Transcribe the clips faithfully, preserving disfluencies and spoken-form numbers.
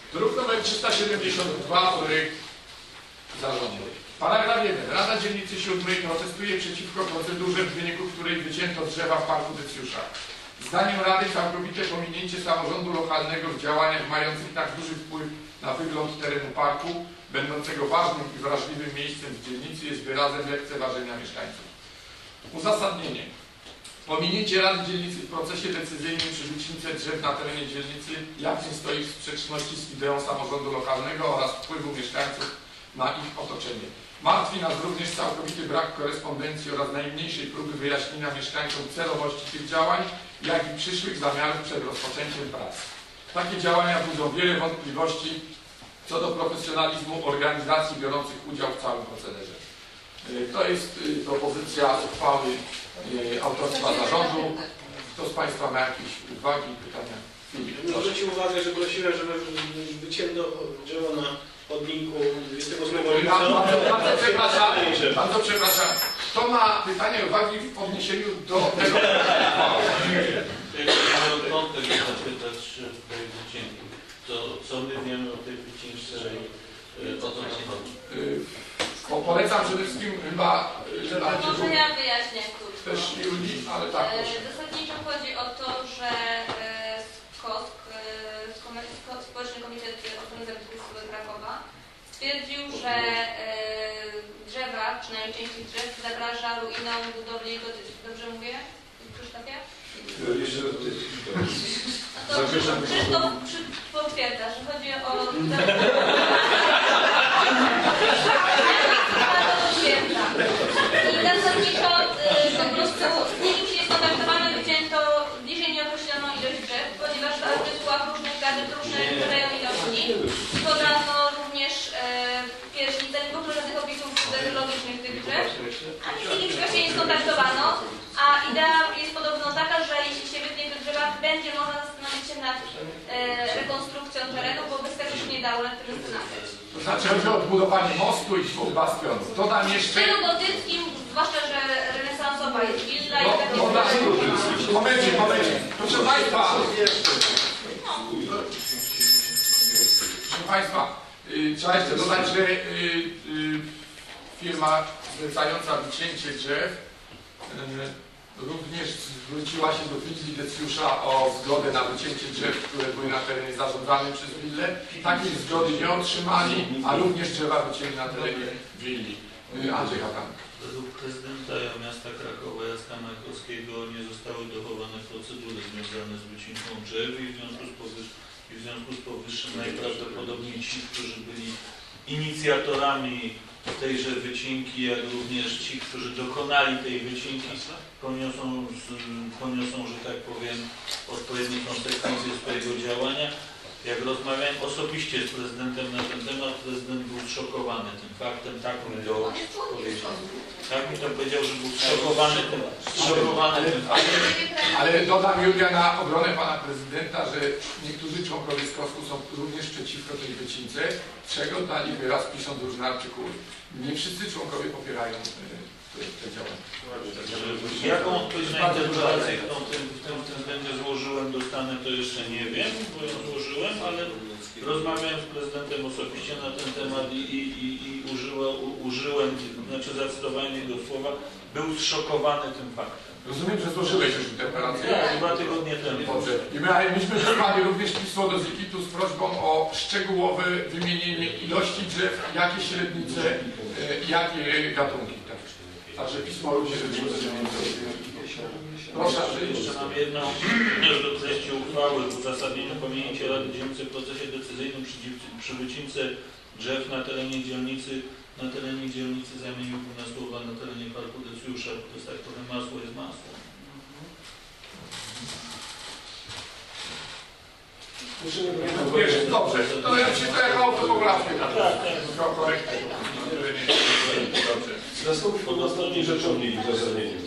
Druk nr trzysta siedemdziesiąt dwa, projekt zarządu. Paragraf jeden. Rada Dzielnicy siódmej protestuje przeciwko procedurze, w wyniku której wycięto drzewa w parku Decjusza. Zdaniem Rady całkowite pominięcie samorządu lokalnego w działaniach mających tak duży wpływ na wygląd terenu parku, będącego ważnym i wrażliwym miejscem w dzielnicy, jest wyrazem lekceważenia mieszkańców. Uzasadnienie. Pominięcie Rady Dzielnicy w procesie decyzyjnym przy wycince drzew na terenie dzielnicy jasnie stoi w sprzeczności z ideą samorządu lokalnego oraz wpływu mieszkańców na ich otoczenie. Martwi nas również całkowity brak korespondencji oraz najmniejszej próby wyjaśnienia mieszkańcom celowości tych działań, jak i przyszłych zamiarów przed rozpoczęciem prac. Takie działania budzą wiele wątpliwości co do profesjonalizmu organizacji biorących udział w całym procederze. To jest propozycja uchwały autorstwa zarządu. Kto z Państwa ma jakieś uwagi, pytania? Zwróćcie uwagę, że prosiłem, żeby wycięto drzewo na chodniku dwudziestego ósmego lipca. Bardzo przepraszam, bardzo przepraszam. Kto ma pytania i uwagi w odniesieniu do tego? Chciałem o kontekst zapytać tej wycinki. To co my wiemy o tej wycince i o co nam chodzi? Bo polecam przede wszystkim chyba, że może ja wyjaśnię krótko. Też Julii, ale tak. Zasadniczo chodzi o to, że SKOSK, Społeczny Komitet Ochrony Zabytków Krakowa, stwierdził, że drzewa, przynajmniej część tych drzew, zagraża ruinom budowli gotyckiej. Dobrze mówię, Krzysztofie? Jeszcze raz. No to Krzysztof potwierdza, że chodzi o... I zasadniczo po prostu z nimi się skontaktowano i wycięto bliżej nieokreśloną ilość drzew, ponieważ w artykułach różnych gadek różne podają ilości. Podano również pierśnica, nie było żadnych opisów dendrologicznych tych drzew, a z nimi się nie skontaktowano, a idea jest podobno taka, że jeśli się wytnie te drzewa, będzie można zastanowić się nad rekonstrukcją terenu, bo bez tego się nie dało nad tym zastanawiać. To znaczy chodzi o odbudowanie mostu i dwóch bastionów. Dodam jeszcze... W stylu gotyckim, zwłaszcza, że renesansowa jest willa i takie... No, momencie, momencie. Proszę Państwa... Proszę Państwa, y, trzeba jeszcze dodać, że y, y, firma zlecająca wycięcie drzew y, również zwróciła się do willi Decjusza o zgodę na wycięcie drzew, które były na terenie zarządzanym przez willę. Takiej zgody nie otrzymali, a również drzewa wycięli na terenie willi. Andrzej Hakan. Według prezydenta miasta Krakowa Jacka Majkowskiego nie zostały dochowane procedury związane z wycinką drzew i w związku z, powyż i w związku z powyższym najprawdopodobniej ci, którzy byli inicjatorami tejże wycinki, jak również ci, którzy dokonali tej wycinki, poniosą, poniosą, że tak powiem, odpowiednie konsekwencje swojego działania. Jak rozmawiałem osobiście z prezydentem na ten temat, prezydent był zszokowany tym faktem, tak mi to powiedział. Tak mi to powiedział, że był zszokowany tym, zszokowany tym faktem. Ale dodam, Julia, na obronę pana prezydenta, że niektórzy członkowie skosku są również przeciwko tej wycince, czego dali wyraz, pisząc różne artykuły. Nie wszyscy członkowie popierają te, te działania. Jaką odpowiedź na interpelację w tym, w tym względzie złożyłem, dostanę, to jeszcze nie wiem, bo ją złożyłem, ale rozmawiałem z prezydentem osobiście na ten temat i, i, i, i użyła, u, użyłem, znaczy zacytowałem jego słowa, był zszokowany tym faktem. Rozumiem, że złożyłeś już interpelację. Tak, dwa tygodnie temu. Dobrze. I my, myśmy wysłali również pismo do Zikitu z prośbą o szczegółowe wymienienie ilości drzew, jakie średnice, jakie gatunki. Także pismo również proszę. Jeszcze mam jedną do treści uchwały w uzasadnieniu pominięcie Rady Dzielnicy w procesie decyzyjnym przy, przy wycince drzew na terenie dzielnicy. Na terenie dzielnicy zamieniłbym na słowa na terenie parku Decjusza, bo to jest tak powiem, masło jest masło. Dobrze, to ja się to jak autopografię. Tak, tak. Nastąpi po ostatniej rzeczowni w uzasadnieniu.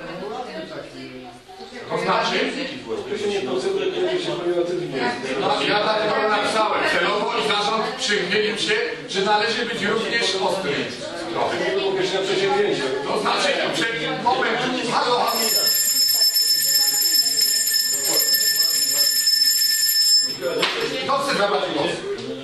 To znaczy? Określenie procedury, które się negatywnie. Ja dlatego napisałem celowo i zarząd przychylił się, że należy być również ostry. Określenia przedsięwzięcia. To znaczy, przed moment, halo, halo. Kto chce zabrać głos?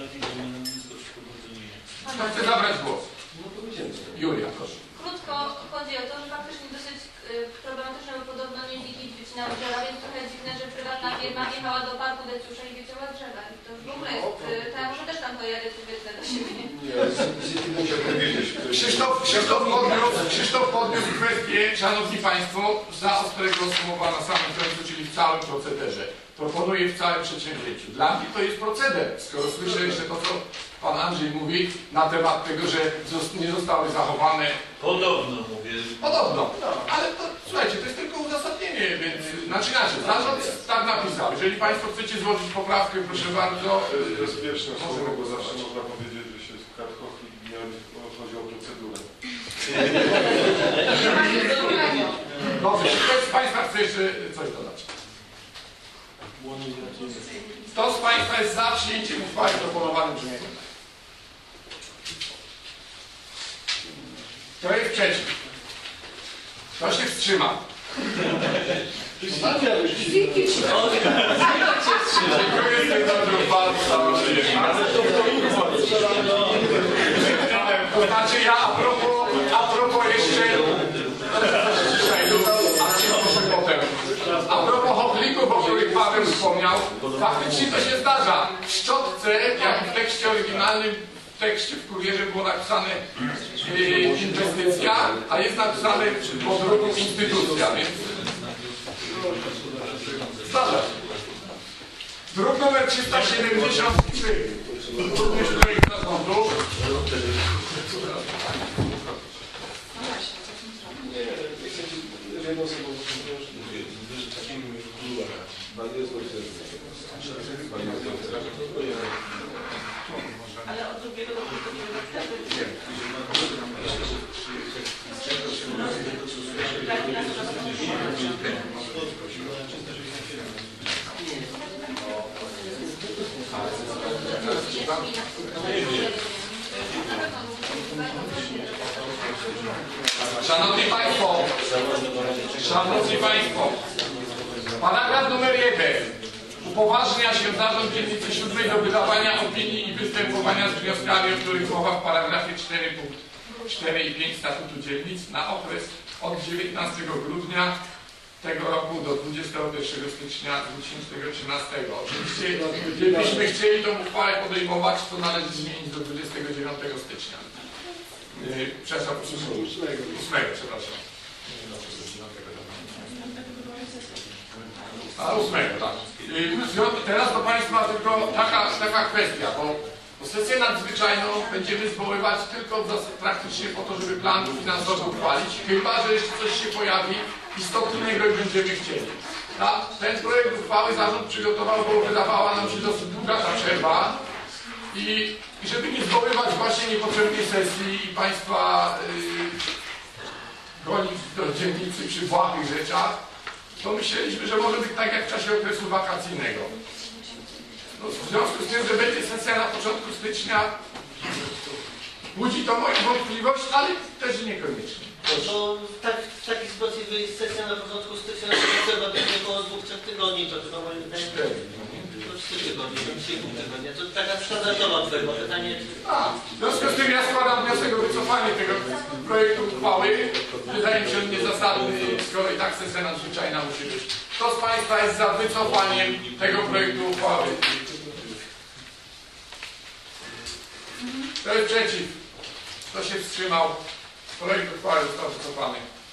firma wjechała do parku Decjusza i wycięła drzewa. I to już w ogóle jest, y, to ja może też tam pojadę tu wytnę do siebie. Nie, z- musiał powiedzieć, kto jest. Krzysztof, Krzysztof, podniósł, Krzysztof podniósł kwestię, szanowni państwo, za ostrego słowa na samym końcu, czyli w całym procederze. Proponuję w całym przedsięwzięciu. Dla mnie to jest proceder, skoro słyszę jeszcze to, co pan Andrzej mówi na temat tego, że zos- nie zostały zachowane. Podobno mówię. Podobno, ale to, słuchajcie, to jest tylko uzasadnienie, więc znaczy inaczej, zarząd tak napisał. Jeżeli państwo chcecie złożyć poprawkę, proszę bardzo. To jest bezpieczne y, słowo, bo zawsze można powiedzieć, że się jest w kartkoch i nie chodzi o procedurę. Dobrze, czy ktoś z państwa chce jeszcze coś dodać? Kto z państwa jest za przyjęciem uchwały w proponowanym brzmieniu? Kto jest przeciw? Kto się wstrzymał? Dziękuję serdecznie bardzo. To znaczy ja a propos, a propos jeszcze a potem. A propos chochlików, o których Paweł wspomniał, faktycznie to się zdarza. W szczotce, jak w tekście oryginalnym, w tekście w kurierze było napisane yy, inwestycja, a jest napisane po drugu instytucja, więc zdarza się. Druk numer trzysta siedemdziesiąt trzy. Również projekt zarządu. Ale od drugiego do Szanowni Państwo, Szanowni Państwo, paragraf numer jeden upoważnia się zarząd dzielnicy siódmej do wydawania opinii i występowania z wnioskami, o których mowa w paragrafie cztery punkt cztery i pięć statutu dzielnic na okres od dziewiętnastego grudnia tego roku do dwudziestego pierwszego stycznia dwa tysiące trzynastego. Oczywiście, gdybyśmy chcieli tą uchwałę podejmować, to należy zmienić do dwudziestego dziewiątego stycznia. Yy, przepraszam, ósmego, przepraszam. A ósmego, tak. Yy, teraz do Państwa tylko taka, taka kwestia, bo, bo sesję nadzwyczajną będziemy zwoływać tylko do, praktycznie po to, żeby plan finansowy uchwalić, chyba że jeszcze coś się pojawi istotnego i będziemy chcieli. Ta, ten projekt uchwały zarząd przygotował, bo wydawała nam się dosyć długa ta przerwa i, i żeby nie zwoływać właśnie niepotrzebnej sesji i Państwa yy, gonić do dzielnicy przy błahych rzeczach, to myśleliśmy, że może być tak jak w czasie okresu wakacyjnego. No, w związku z tym, że będzie sesja na początku stycznia, budzi to moją wątpliwość, ale też niekoniecznie. No, tak, w takiej sytuacji wyjść sesja na początku stycznia, to trzeba będzie około dwóch, trzech tygodni, to chyba moim zdaniem to trzy tygodnie, trzy pół tygodnia. To taka standardowa odpowiedź, pytanie. A, w związku z tym ja składam wniosek o wycofanie tego projektu uchwały. Wydaje mi się, że niezasadny, skoro i tak sesja nadzwyczajna musi być. Kto z Państwa jest za wycofaniem tego projektu uchwały? Kto jest przeciw? Kto się wstrzymał? Projekt uchwały został wycofany.